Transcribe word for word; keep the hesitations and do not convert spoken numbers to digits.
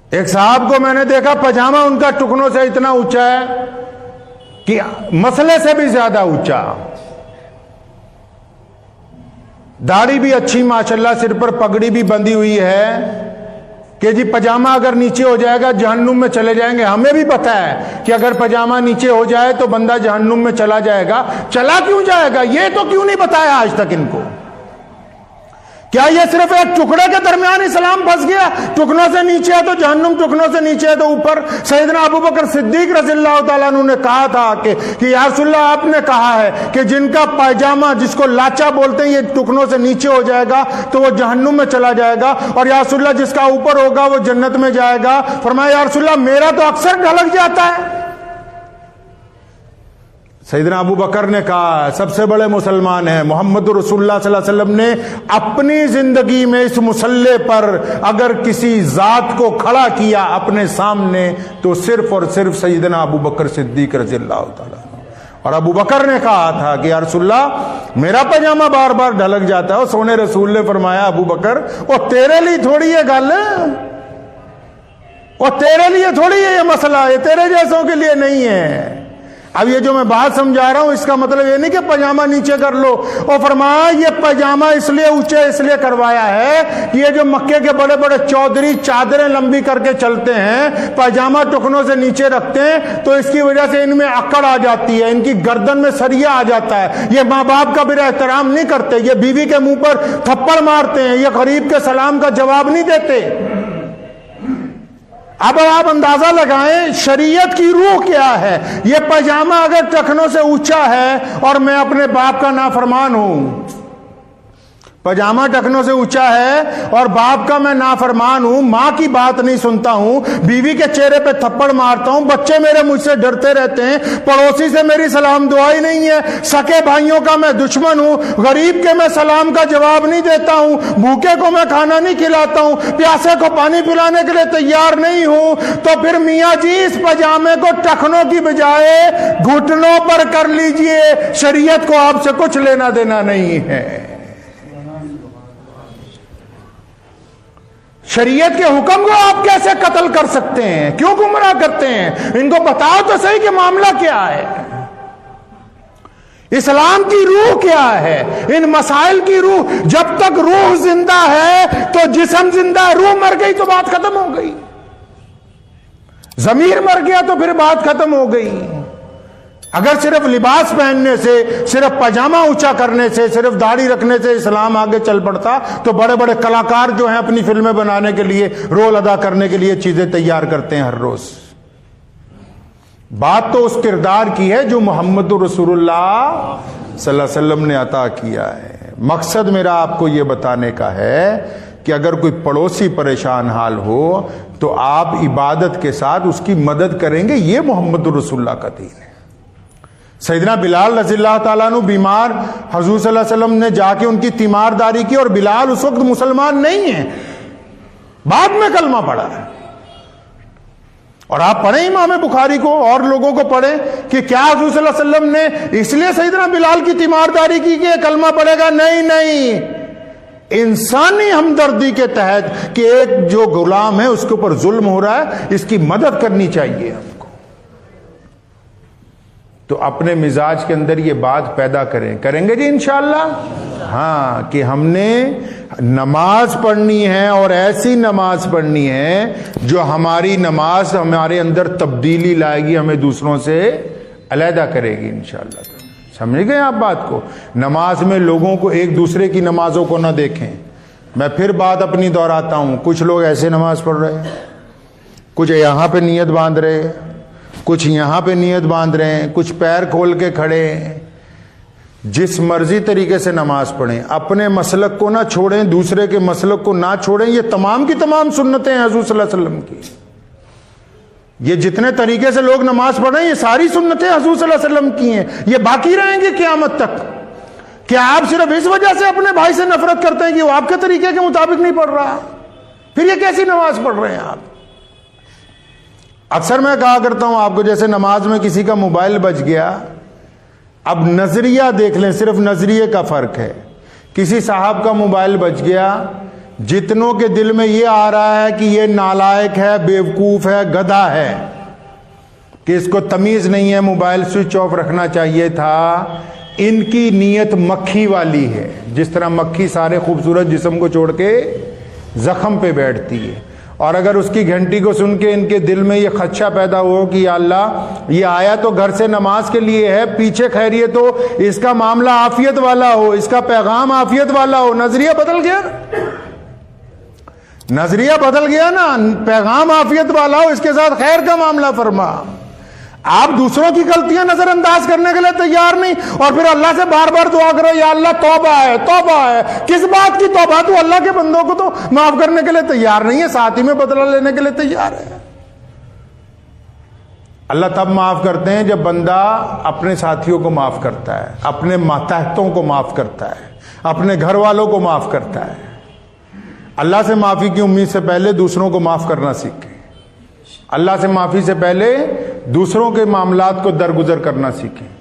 ایک صاحب کو میں نے دیکھا پاجامہ ان کا ٹکنوں سے اتنا اونچا ہے کہ مسئلے سے بھی زیادہ اونچا، داڑھی بھی اچھی ماشاءاللہ، سر پر پگڑی بھی بندھی ہوئی ہے کہ جی پاجامہ اگر نیچے ہو جائے گا جہنم میں چلے جائیں گے۔ ہمیں بھی پتہ ہے کہ اگر پاجامہ نیچے ہو جائے تو بندہ جہنم میں چلا جائے گا۔ چلا کیوں جائے گا یہ تو کیوں نہیں بتایا آج تک ان کو؟ کیا یہ صرف ایک ٹکڑے کے درمیان اسلام پھنس گیا؟ ٹکنوں سے نیچے ہے تو جہنم، ٹکنوں سے نیچے ہے تو اوپر۔ سیدنا ابو بکر صدیق رضی اللہ تعالیٰ عنہ نے کہا تھا کہ کہ یا رسول اللہ آپ نے کہا ہے کہ جن کا پائجامہ جس کو لاچا بولتے ہیں یہ ٹکنوں سے نیچے ہو جائے گا تو وہ جہنم میں چلا جائے گا، اور یا رسول اللہ جس کا اوپر ہوگا وہ جنت میں جائے گا۔ فرمایا یا رسول اللہ میرا تو اکثر ڈھلک جاتا ہے۔ سیدنا ابو بکر نے کہا سب سے بڑے مسلمان ہیں محمد رسول اللہ صلی اللہ علیہ وسلم نے اپنی زندگی میں اس مسلح پر اگر کسی ذات کو کھڑا کیا اپنے سامنے تو صرف اور صرف سیدنا ابو بکر صدیق رضی اللہ تعالیٰ عنہ۔ اور ابو بکر نے کہا تھا کہ یا رسول اللہ میرا پاجامہ بار بار ڈھلک جاتا ہے۔ اور سونے رسول نے فرمایا ابو بکر وہ تیرے لیے تھوڑی یہ گل ہے، وہ تیرے لیے تھوڑی ہے یہ مسئلہ، یہ تیرے جیسوں کے لیے نہیں ہے۔ اب یہ جو میں بات سمجھا رہا ہوں اس کا مطلب یہ نہیں کہ پاجامہ نیچے کر لو۔ اور فرمایا یہ پاجامہ اس لیے اونچے اس لیے کروایا ہے کہ یہ جو مکے کے بڑے بڑے چودھری چادریں لمبی کر کے چلتے ہیں، پاجامہ ٹکنوں سے نیچے رکھتے ہیں تو اس کی وجہ سے ان میں اکڑ آ جاتی ہے، ان کی گردن میں سریا آ جاتا ہے، یہ ماں باپ کا بھی احترام نہیں کرتے، یہ بیوی کے منہ پر تھپڑ مارتے ہیں، یہ غریب کے سلام کا جواب نہیں دیتے۔ اب آپ اندازہ لگائیں شریعت کی روح کیا ہے۔ یہ پاجامہ اگر ٹخنوں سے اونچا ہے اور میں اپنے باپ کا نافرمان ہوں، پاجامہ ٹخنوں سے اونچا ہے اور باپ کا میں نافرمان ہوں، ماں کی بات نہیں سنتا ہوں، بیوی کے چہرے پہ تھپڑ مارتا ہوں، بچے میرے مجھ سے ڈرتے رہتے ہیں، پڑوسی سے میری سلام دعائی نہیں ہے، سکے بھائیوں کا میں دشمن ہوں، غریب کے میں سلام کا جواب نہیں دیتا ہوں، بھوکے کو میں کھانا نہیں کھلاتا ہوں، پیاسے کو پانی پلانے کے لیے تیار نہیں ہوں، تو پھر میاں جی اس پاجامے کو ٹخنوں کی بجائے گھٹنوں پر کر لیجئے، شریعت کو آپ سے کچھ لینا دینا نہیں ہے۔ شریعت کے حکم کو آپ کیسے قتل کر سکتے ہیں؟ کیوں گمراہ کرتے ہیں؟ ان کو بتاؤ تو صحیح کہ معاملہ کیا ہے، اسلام کی روح کیا ہے، ان مسائل کی روح۔ جب تک روح زندہ ہے تو جسم زندہ ہے، روح مر گئی تو بات ختم ہو گئی، ضمیر مر گیا تو پھر بات ختم ہو گئی۔ اگر صرف لباس پہننے سے، صرف پاجامہ اونچا کرنے سے، صرف داڑھی رکھنے سے اسلام آگے چل پڑتا تو بڑے بڑے کلاکار جو ہیں اپنی فلمیں بنانے کے لیے، رول ادا کرنے کے لیے چیزیں تیار کرتے ہیں ہر روز۔ بات تو اس کردار کی ہے جو محمد رسول اللہ صلی اللہ علیہ وسلم نے عطا کیا ہے۔ مقصد میرا آپ کو یہ بتانے کا ہے کہ اگر کوئی پڑوسی پریشان حال ہو تو آپ عبادت کے ساتھ اس کی مدد کریں گے، یہ محمد رسول اللہ کا دین ہے۔ سیدنا بلال رضی اللہ تعالیٰ عنہ بیمار، حضور صلی اللہ علیہ وسلم نے جا کے ان کی تیمارداری کی، اور بلال اس وقت مسلمان نہیں ہیں، بعد میں کلمہ پڑھا ہے۔ اور آپ پڑھیں امام بخاری کو اور لوگوں کو پڑھیں کہ کیا حضور صلی اللہ علیہ وسلم نے اس لیے سیدنا بلال کی تیمارداری کی کہ کلمہ پڑھے گا؟ نہیں نہیں، انسانی ہمدردی کے تحت کہ ایک جو غلام ہے اس کے اوپر ظلم ہو رہا ہے، اس کی مدد کرنی چاہیے ہم کو۔ تو اپنے مزاج کے اندر یہ بات پیدا کریں، کریں گے جی انشاءاللہ؟ ہاں، کہ ہم نے نماز پڑھنی ہے اور ایسی نماز پڑھنی ہے جو ہماری نماز ہمارے اندر تبدیلی لائے گی، ہمیں دوسروں سے علیحدہ کرے گی انشاءاللہ۔ سمجھ گئے آپ بات کو؟ نماز میں لوگوں کو ایک دوسرے کی نمازوں کو نہ دیکھیں۔ میں پھر بات اپنی دہراتا ہوں، کچھ لوگ ایسے نماز پڑھ رہے ہیں، کچھ یہاں پہ نیت باندھ رہے ہیں، کچھ یہاں پہ نیت باندھ رہے ہیں، کچھ پیر کھول کے کھڑے ہیں۔ جس مرضی طریقے سے نماز پڑھیں، اپنے مسلک کو نہ چھوڑیں، دوسرے کے مسلک کو نہ چھوڑیں۔ یہ تمام کی تمام سنتیں ہیں حضور صلی اللہ علیہ وسلم کی۔ یہ جتنے طریقے سے لوگ نماز پڑھ رہے ہیں یہ ساری سنتیں حضور صلی اللہ علیہ وسلم کی ہیں، یہ باقی رہیں گی قیامت تک۔ کیا آپ صرف اس وجہ سے اپنے بھائی سے نفرت کرتے ہیں کہ وہ آپ کے طریقے کے مطابق نہیں پڑھ رہا؟ پھر یہ کیسی نماز پڑھ رہے ہیں آپ؟ اکثر میں کہا کرتا ہوں آپ کو، جیسے نماز میں کسی کا موبائل بج گیا، اب نظریہ دیکھ لیں، صرف نظریے کا فرق ہے۔ کسی صاحب کا موبائل بج گیا، جتنوں کے دل میں یہ آ رہا ہے کہ یہ نالائق ہے، بیوقوف ہے، گدھا ہے، کہ اس کو تمیز نہیں ہے، موبائل سوئچ آف رکھنا چاہیے تھا، ان کی نیت مکھی والی ہے. جس طرح مکھی سارے خوبصورت جسم کو چھوڑ کے زخم پہ بیٹھتی ہے، اور اگر اس کی گھنٹی کو سن کے ان کے دل میں یہ خدشہ پیدا ہو کہ یا اللہ یہ آیا تو گھر سے نماز کے لیے ہے، پیچھے خیریت ہو، اس کا معاملہ عافیت والا ہو، اس کا پیغام عافیت والا ہو، نظریہ بدل گیا نظریہ بدل گیا نا، پیغام عافیت والا ہو، اس کے ساتھ خیر کا معاملہ فرما. آپ دوسروں کی غلطیاں نظر انداز کرنے کے لیے تیار نہیں، اور پھر اللہ سے بار بار دعا کرو یا اللہ توبہ ہے توبہ ہے. کس بات کی توبہ؟ تو اللہ کے بندوں کو تو معاف کرنے کے لیے تیار نہیں ہے، ساتھ ہی میں بدلہ لینے کے لیے تیار ہے. اللہ تب معاف کرتے ہیں جب بندہ اپنے ساتھیوں کو معاف کرتا ہے، اپنے ماتحتوں کو معاف کرتا ہے، اپنے گھر والوں کو معاف کرتا ہے. اللہ سے معافی کی امید سے پہلے دوسروں کو معاف کرنا سیکھیں. اللہ سے معافی سے پہلے دوسروں کے معاملات کو درگزر کرنا سیکھیں.